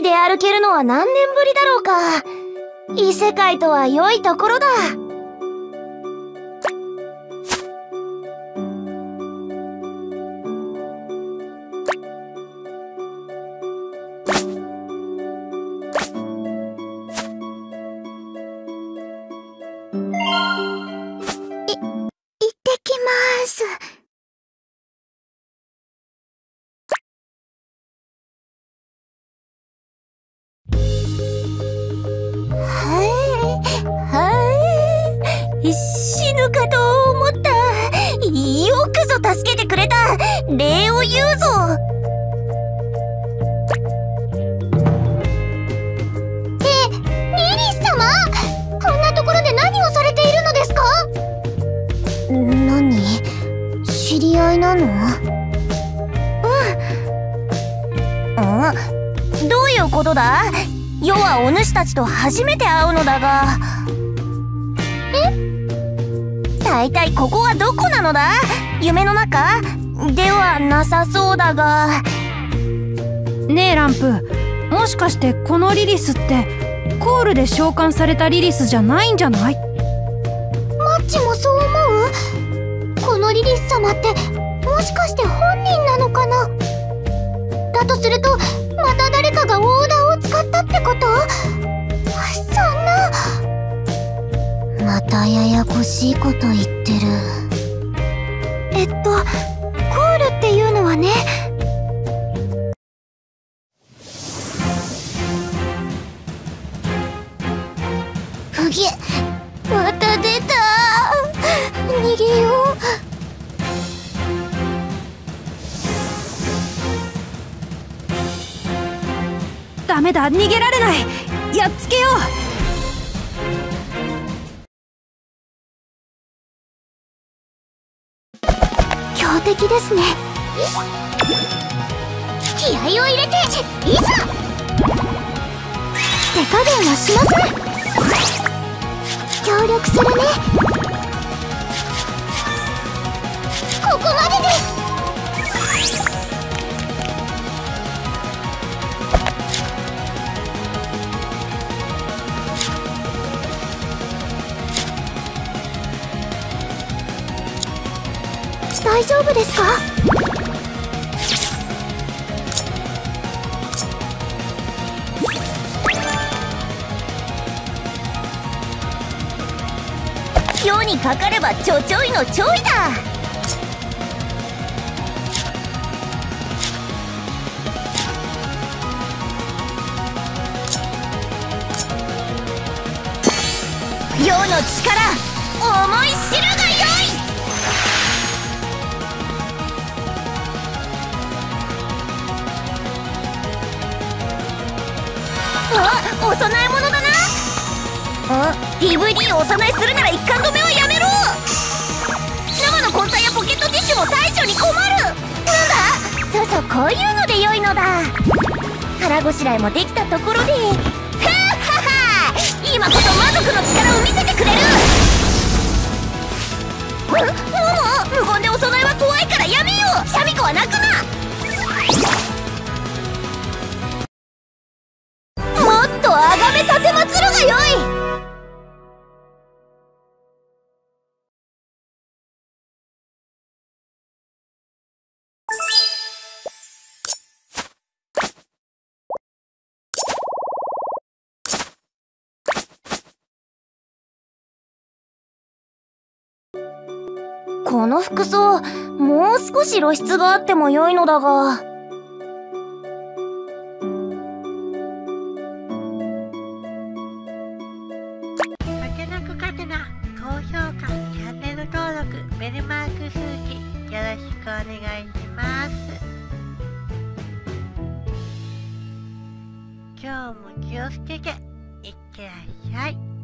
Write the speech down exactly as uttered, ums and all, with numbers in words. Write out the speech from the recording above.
出歩けるのは何年ぶりだろうか。異世界とは良いところだ。 死ぬかと思った。よくぞ助けてくれた。礼を言うぞ。 ってリリス様、こんなところで何をされているのですか？何？知り合いなの？ うん。どういうことだ？余はお主たちと初めて会うのだが。 え？ 大体ここはどこなのだ？夢の中ではなさそうだが。 ねえランプ、もしかしてこのリリスってコールで召喚されたリリスじゃないんじゃない？ マッチもそう思う？このリリス様ってもしかして本人なのかな？だとするとまた誰かがオーダーを使ったってこと？そんな。またややこしいこと言ってる。えっとコールっていうのはね。うげ、また出た。逃げよう。 ダメだ、逃げられない。やっつけよう。 強敵ですね。気合を入れていざ。手加減はしません。協力するね。ここまでです。大丈夫ですか？ 世にかかればちょちょいのちょいだ。世の力思い知るがよい。あ、お供え物だな。あ、ディーブイディー をお供えするなら一貫止めはやめろ。生の根菜やポケットティッシュも対処に困る。なんだ？そうそう、こういうので良いのだ。腹ごしらえもできたところで、ふはは今こそ魔族の力を見せてくれる。もも、無言でお供えは怖いからやめよう。シャミ子は泣くな。あがめ立てまつるがよい。この服装、もう少し露出があっても良いのだが。 ベルマーク数字よろしくお願いします。今日も気をつけていってらっしゃい。